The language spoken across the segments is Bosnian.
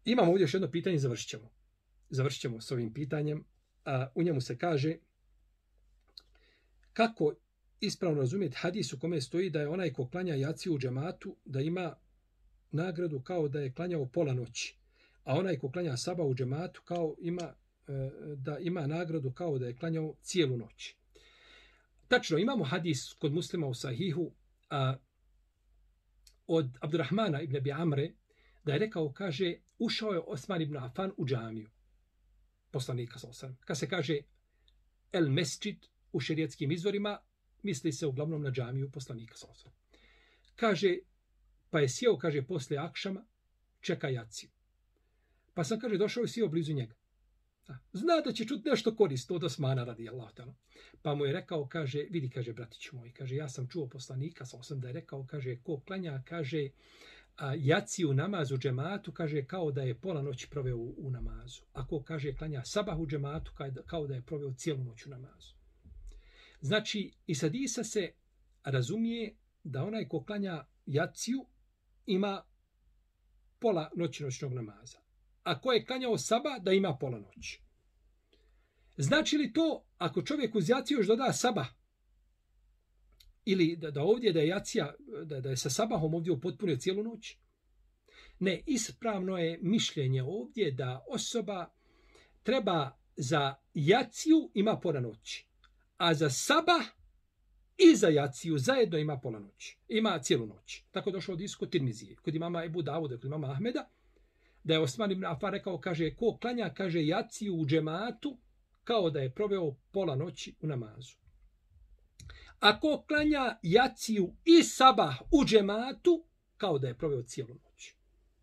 Imamo ovdje još jedno pitanje, završit ćemo s ovim pitanjem. U njemu se kaže kako ispravno razumjeti hadis u kome stoji da je onaj ko klanja jaciju u džematu da ima nagradu kao da je klanjao pola noći, a onaj ko klanja sabah u džematu da ima nagradu kao da je klanjao cijelu noć. Tačno, imamo hadis kod Muslima u Sahihu od Abdurrahmana ibn Abi Amre da je rekao, kaže, ušao je Osman ibn Affan u džamiju poslanika sallallahu alejhi ve sellem. Kad se kaže el mesdžid u šerijetskim izvorima, misli se uglavnom na džamiju poslanika sallallahu alejhi ve sellem. Kaže, pa je sjeo, kaže, poslije akšama, čeka jaciju. Pa sam, kaže, došao i sjeo blizu njega. Zna da će čuti nešto korisno od Osmana radijallahu ta'ala. Pa mu je rekao, kaže, vidi, kaže, bratiću moj, kaže, ja sam čuo poslanika, sam da je rekao, kaže, ko klanja, kaže, jaciju namaz u džematu, kaže, kao da je pola noći proveo u namazu. Ako, kaže, klanja sabah u džematu, kao da je proveo cijelu noć u namazu. Znači, iz hadisa se razumije da onaj ko klanja jaciju ima pola noćnog namaza. A ko je klanjao sabah, da ima pola noći. Znači li to, ako čovjek uz jaciju još doda sabah, ili da ovdje da je jacija, da je sa sabahom ovdje upotpunio cijelu noć? Ne, ispravno je mišljenje ovdje da osoba treba za jaciju ima pola noći, a za sabah i za jaciju zajedno ima pola noći. Ima cijelu noć. Tako je došlo od kod Tirmizije, kod imama Ebu Davuda, kod imama Ahmeda, da je Osman ibn Affan rekao, kaže, ko klanja, kaže, jaciju u džematu, kao da je proveo pola noći u namazu. A ko klanja jaciju i sabah u džematu, kao da je proveo cijelu noć.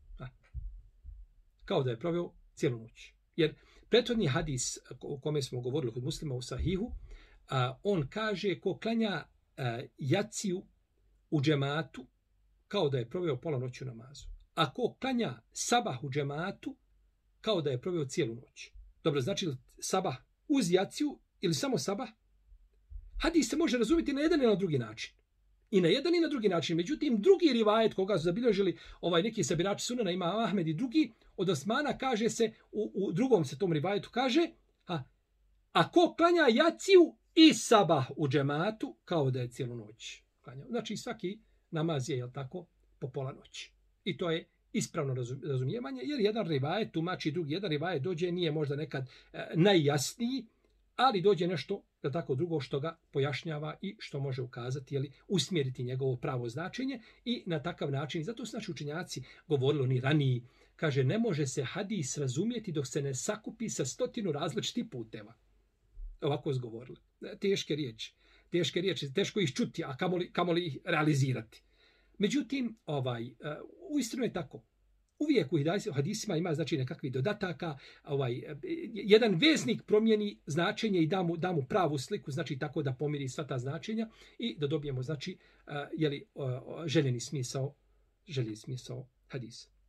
Kao da je proveo cijelu noć. Jer prethodni hadis o kome smo govorili kod Muslima u Sahihu, on kaže, ko klanja jaciju u džematu, kao da je proveo pola noći u namazu. A ko klanja sabah u džematu, kao da je proveo cijelu noć. Dobro, znači li sabah uz jaciju ili samo sabah? Hadis se može razumjeti na jedan i na drugi način. I na jedan i na drugi način. Međutim, drugi rivajet koga su zabilježili neki sabirači sunana, ima Ahmed i drugi, od Osmana kaže se, u drugom se tom rivajetu kaže, a ko klanja jaciju i sabah u džematu, kao da je cijelu noć klanjao. Znači svaki namaz je, jel tako, po pola noći. I to je ispravno razumijevanje, jer jedan rivajet tumači drugi. Jedan rivajet dođe, nije možda nekad najjasniji, ali dođe nešto da tako drugo što ga pojašnjava i što može ukazati, jeli, usmjeriti njegovo pravo značenje i na takav način. Zato su naši učenjaci govorili, oni raniji, kaže, ne može se hadis razumjeti dok se ne sakupi sa 100 različitih puteva. Ovako izgovorili. Teške riječi, teško ih čuti, a kamoli ih realizirati. Međutim, uistinu je tako. Uvijek u hadisima ima, znači, nekakvih dodataka, jedan veznik promijeni značenje i da mu pravu sliku, znači tako da pomiri sva ta značenja i da dobijemo, znači, željeni smisao hadisa.